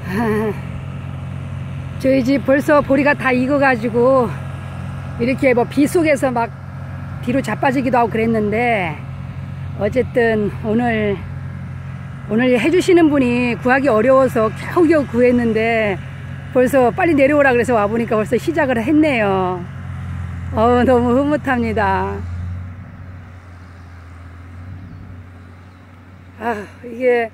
저희 집 벌써 보리가 다 익어가지고 이렇게 뭐 비 속에서 막 뒤로 자빠지기도 하고 그랬는데, 어쨌든 오늘 해주시는 분이 구하기 어려워서 겨우겨우 구했는데 벌써 빨리 내려오라 그래서 와보니까 벌써 시작을 했네요. 너무 흐뭇합니다. 이게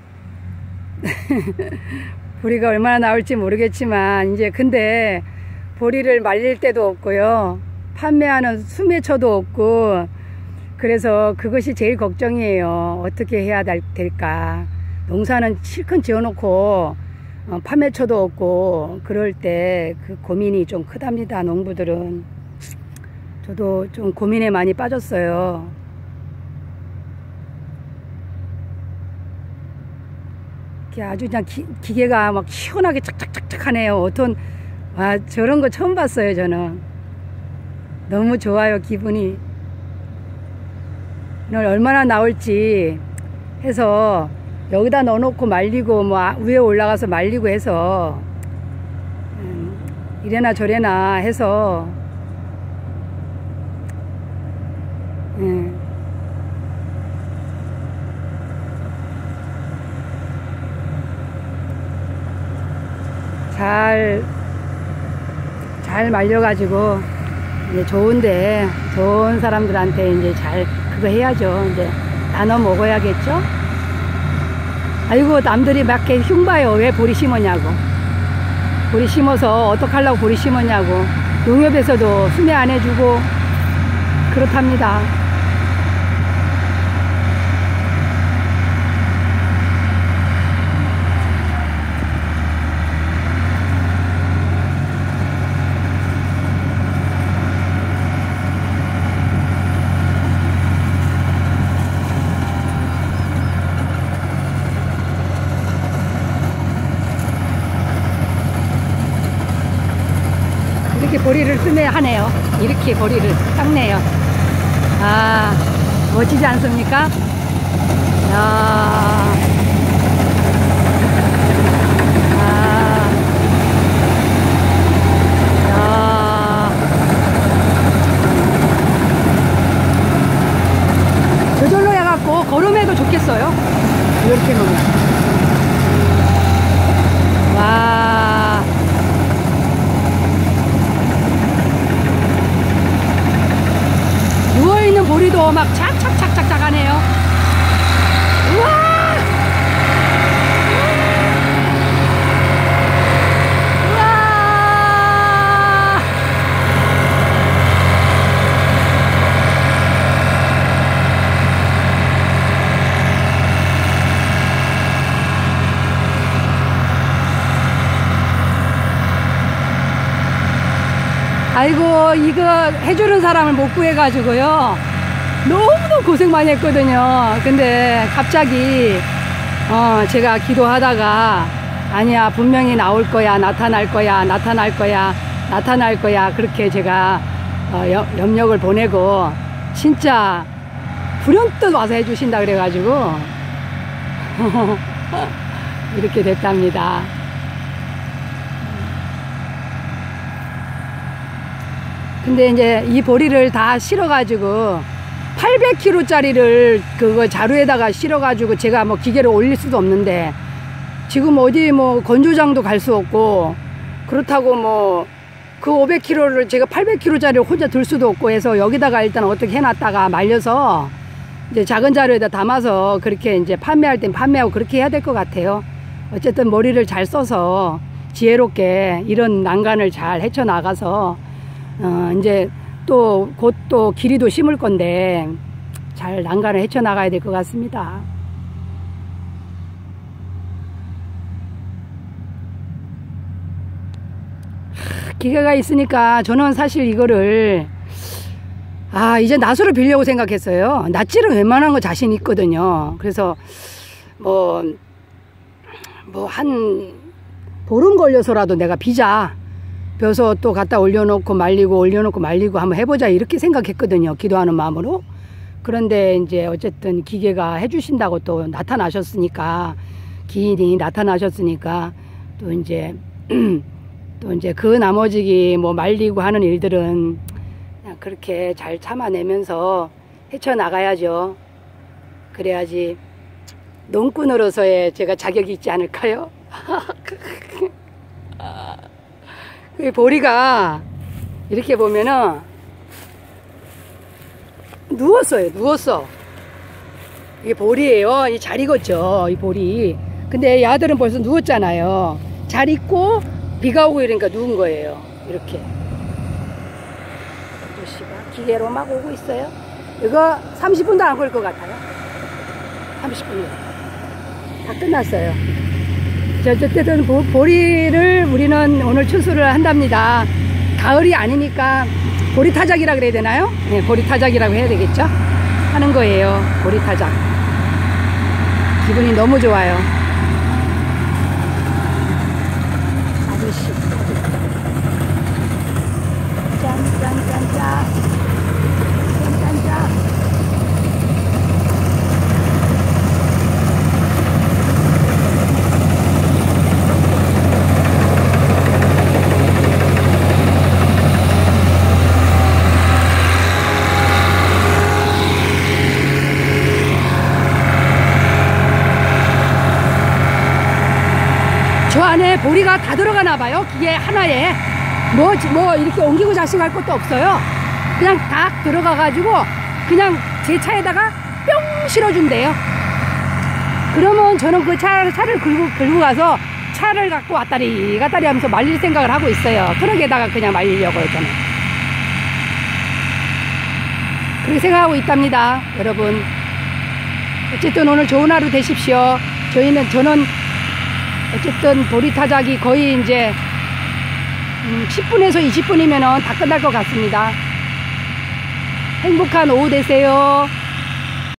보리가 얼마나 나올지 모르겠지만, 이제 근데 보리를 말릴 데도 없고요, 판매하는 수매처도 없고, 그래서 그것이 제일 걱정이에요. 어떻게 해야 될까. 농사는 실컷 지어놓고 판매처도 없고 그럴 때 그 고민이 좀 크답니다, 농부들은. 저도 좀 고민에 많이 빠졌어요. 아주 그냥 기계가 막 시원하게 착착착착 하네요. 저런 거 처음 봤어요. 저는 너무 좋아요, 기분이. 오늘 얼마나 나올지 해서 여기다 넣어놓고 말리고 뭐 위에 올라가서 말리고 해서 이래나 저래나 해서 잘 말려가지고 이제 좋은 사람들한테 이제 그거 해야죠. 이제 나눠 먹어야겠죠. 아이고, 남들이 막 이렇게 흉봐요. 왜 보리 심었냐고. 보리 심어서 어떡하려고 보리 심었냐고. 농협에서도 수매 안 해주고 그렇답니다. 이렇게 보리를 수매하네요. 이렇게 보리를 닦네요. 멋지지 않습니까? 저절로 해갖고 걸음에도 좋겠어요. 이렇게 놓으면. 와. 누워있는 보리도 막 착착착착착 하네요. 우와! 우와! 아이고, 이거 해주는 사람을 못 구해가지고요, 너무너무 고생 많이 했거든요. 근데 갑자기 제가 기도하다가 아니야, 분명히 나올 거야, 나타날 거야 그렇게 제가 염력을 보내고 진짜 불현듯 와서 해주신다 그래가지고 이렇게 됐답니다. 근데 이제 이 보리를 다 실어가지고 800kg 짜리를 그거 자루에다가 실어가지고 제가 뭐 기계로 올릴 수도 없는데, 지금 어디 뭐 건조장도 갈 수 없고, 그렇다고 뭐 그 500kg를 제가 800kg 짜리를 혼자 들 수도 없고 해서 여기다가 일단 어떻게 해놨다가 말려서 이제 작은 자루에다 담아서 그렇게 이제 판매할 땐 판매하고 그렇게 해야 될 것 같아요. 어쨌든 머리를 잘 써서 지혜롭게 이런 난간을 잘 헤쳐나가서 이제 또 곧 또 길이도 심을 건데 잘 난간을 헤쳐나가야 될 것 같습니다. 기계가 있으니까 저는 사실 이거를 이제 낫으로 빌려고 생각했어요. 낫질은 웬만한 거 자신 있거든요. 그래서 뭐 한 보름 걸려서라도 내가 벼서 또 갖다 올려놓고 말리고 한번 해보자 이렇게 생각했거든요. 기도하는 마음으로. 그런데 이제 어쨌든 기계가 해주신다고 또 나타나셨으니까, 기인이 나타나셨으니까 또 이제 또 이제 그 나머지 뭐 말리고 하는 일들은 그냥 그렇게 잘 참아내면서 헤쳐나가야죠. 그래야지 농꾼으로서의 제가 자격이 있지 않을까요? 그 보리가 이렇게 보면은 누웠어요. 누웠어. 이게 보리예요. 이 잘 익었죠. 이 보리. 근데 야들은 벌써 누웠잖아요. 잘 익고 비가 오고 이러니까 누운 거예요. 이렇게. 아저씨가 기계로 막 오고 있어요. 이거 30분도 안 걸릴 것 같아요. 30분이요. 다 끝났어요. 어쨌든 보리를 우리는 오늘 추수를 한답니다. 가을이 아니니까 보리타작이라 그래야 되나요? 네, 보리타작이라고 해야 되겠죠? 하는 거예요. 보리타작. 기분이 너무 좋아요. 아저씨. 짠짠짠짠. 짠짠짠. 저 안에 보리가 다 들어가나 봐요. 기계 하나에 뭐 이렇게 옮기고 자식할 것도 없어요. 그냥 딱 들어가 가지고 그냥 제 차에다가 뿅 실어준대요. 그러면 저는 그 차를 긁고 가서 차를 갖고 왔다리 갔다리 하면서 말릴 생각을 하고 있어요. 트럭에다가 그냥 말리려고요. 저는 그렇게 생각하고 있답니다. 여러분, 어쨌든 오늘 좋은 하루 되십시오. 저는 어쨌든 보리타작이 거의 이제 10분에서 20분이면 다 끝날 것 같습니다. 행복한 오후 되세요.